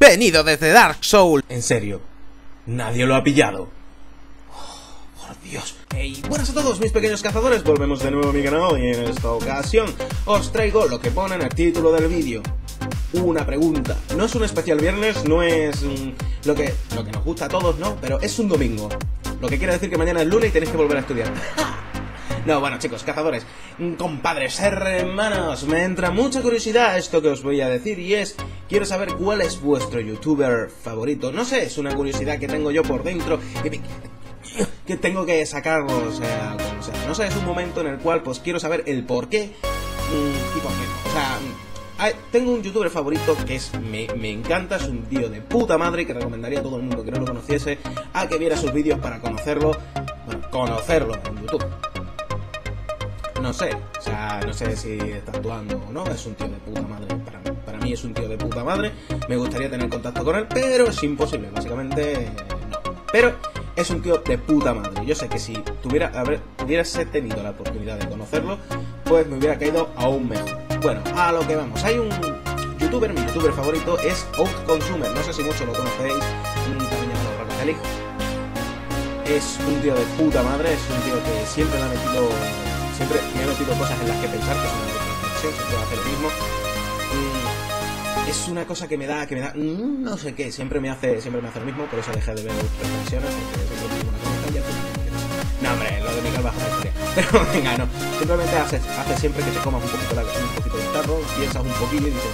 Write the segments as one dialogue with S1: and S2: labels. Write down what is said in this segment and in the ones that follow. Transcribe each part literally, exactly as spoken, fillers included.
S1: venido desde Dark Souls.
S2: En serio, nadie lo ha pillado. Oh, por Dios. Hey, buenas a todos mis pequeños cazadores, volvemos de nuevo a mi canal y en esta ocasión os traigo lo que pone en el título del vídeo. Una pregunta. No es un especial viernes, no es mm, lo, que, lo que nos gusta a todos, ¿no? Pero es un domingo. Lo que quiere decir que mañana es lunes y tenéis que volver a estudiar. No, bueno, chicos, cazadores, compadres, hermanos, me entra mucha curiosidad esto que os voy a decir y es, quiero saber cuál es vuestro youtuber favorito. No sé, es una curiosidad que tengo yo por dentro que, que tengo que sacarlo, o sea, o sea, no sé, es un momento en el cual pues quiero saber el por qué y por qué no. O sea, hay, tengo un youtuber favorito que es me, me encanta, es un tío de puta madre que recomendaría a todo el mundo que no lo conociese a que viera sus vídeos para conocerlo, bueno, conocerlo en YouTube. No sé, o sea, no sé si está actuando o no, es un tío de puta madre, para mí, para mí es un tío de puta madre, me gustaría tener contacto con él, pero es imposible, básicamente no. Pero es un tío de puta madre, yo sé que si tuviera, a ver, hubiese tenido la oportunidad de conocerlo, pues me hubiera caído aún mejor. Bueno, a lo que vamos, hay un youtuber, mi youtuber favorito es Outconsumer, no sé si muchos lo conocéis, también llamado Rockafelix. Es un tío de puta madre, es un tío que siempre me ha metido... Siempre me he metido cosas en las que pensar, que es una reflexión, siempre hace lo mismo. Mm, es una cosa que me da, que me da, mm, no sé qué, siempre me hace, siempre me hace lo mismo, por eso dejé de ver reflexiones, porque siempre digo una cosa y al final no, hombre, lo de Miguel baja la historia. Pero venga, no, simplemente hace, hace siempre que te comas un poquito, la, un poquito de tarro, piensas un poquillo y dices...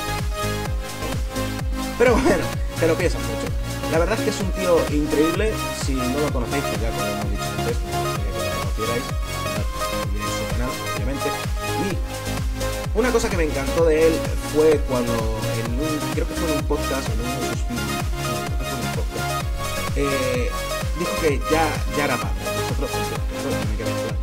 S2: Pero bueno, te lo piensas mucho. La verdad es que es un tío increíble, si no lo conocéis, pues ya como hemos dicho antes, que lo conocierais, su canal, obviamente. Y una cosa que me encantó de él fue cuando en un, creo que fue en un podcast, en uno de sus vídeos, no, creo que fue en un podcast, eh, dijo que ya, ya era padre. Nosotros, nosotros me quedé claro.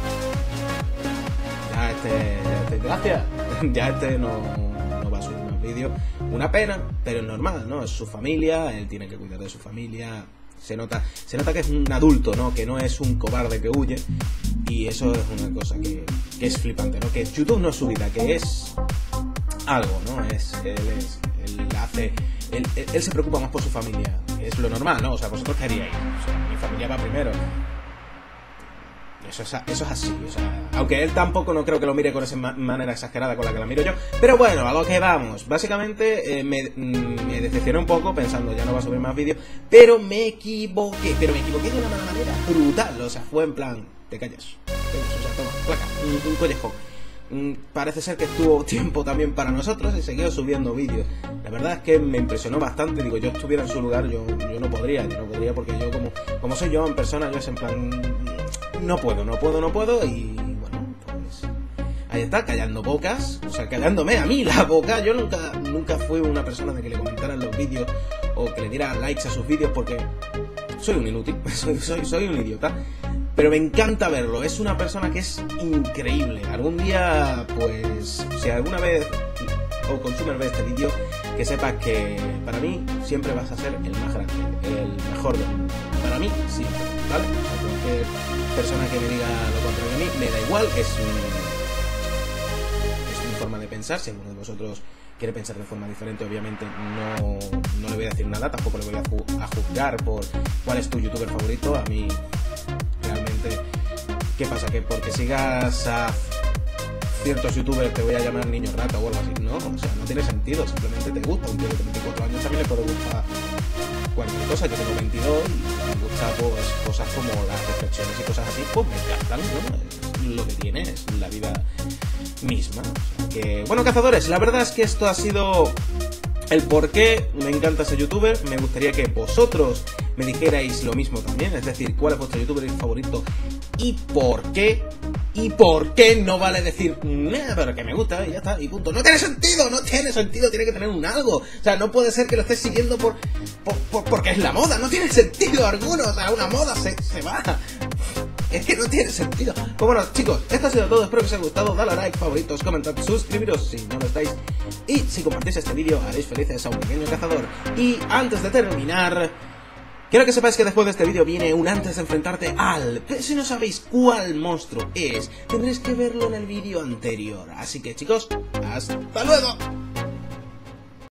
S2: Ya este, ya este, gracias, ya este no, no va a subir más vídeos. Una pena, pero es normal, ¿no? Es su familia, él tiene que cuidar de su familia. Se nota, se nota que es un adulto, ¿no? Que no es un cobarde que huye. Y eso es una cosa que, que es flipante, ¿no? Que YouTube no es su vida, que es algo, ¿no? Es, él, es, él hace... Él, él, él se preocupa más por su familia. Es lo normal, ¿no? O sea, ¿vosotros qué haríais? O sea, mi familia va primero. Eso es, eso es así, o sea, aunque él tampoco no creo que lo mire con esa ma manera exagerada con la que la miro yo. Pero bueno, a lo que vamos. Básicamente eh, me, me decepcioné un poco pensando ya no va a subir más vídeos, pero me equivoqué, pero me equivoqué de una manera brutal. O sea, fue en plan, te callas, te callas, o sea, toma, placa, un, un collejón. Mm, parece ser que estuvo tiempo también para nosotros y siguió subiendo vídeos. La verdad es que me impresionó bastante. Digo, yo estuviera en su lugar, yo, yo no podría, yo no podría porque yo como, como soy yo en persona, yo es en plan... No puedo, no puedo, no puedo y bueno, pues ahí está, callando bocas, o sea, callándome a mí la boca. Yo nunca, nunca fui una persona de que le comentaran los vídeos o que le diera likes a sus vídeos porque soy un inútil, soy, soy, soy un idiota. Pero me encanta verlo, es una persona que es increíble. Algún día, pues, si alguna vez Outconsumer ve este vídeo, que sepas que para mí siempre vas a ser el más grande, el mejor del mundo. Para mí, siempre, ¿vale? O sea, cualquier persona que me diga lo contrario a mí, me da igual, es, un, es mi forma de pensar. Si alguno de vosotros quiere pensar de forma diferente, obviamente no, no le voy a decir nada, tampoco le voy a, ju a juzgar por cuál es tu youtuber favorito. A mí, realmente, ¿qué pasa? Que porque sigas a ciertos youtubers te voy a llamar niño rata o algo así, no, o sea, no tiene sentido, simplemente te gusta. Un tío de veinticuatro años también le puede gustar cualquier cosa. Yo tengo veintidós y me gusta pues cosas como las reflexiones y cosas así, pues me encantan, ¿no? Es lo que tiene, es la vida misma. O sea que, bueno, cazadores, la verdad es que esto ha sido el por qué me encanta ese youtuber. Me gustaría que vosotros me dijerais lo mismo también, es decir, cuál es vuestro youtuber favorito y por qué. ¿Y por qué no vale decir, nah, pero que me gusta y ya está, y punto? No tiene sentido, no tiene sentido, tiene que tener un algo. O sea, no puede ser que lo estés siguiendo por, por, por porque es la moda, no tiene sentido alguno. O sea, una moda se, se va. Es que no tiene sentido. Pues bueno, chicos, esto ha sido todo, espero que os haya gustado. Dale a like, favoritos, comentad, suscribiros si no lo estáis. Y si compartís este vídeo, haréis felices a un pequeño cazador. Y antes de terminar, quiero que sepáis que después de este vídeo viene un antes de enfrentarte al... Pero si no sabéis cuál monstruo es, tendréis que verlo en el vídeo anterior. Así que chicos, ¡hasta luego!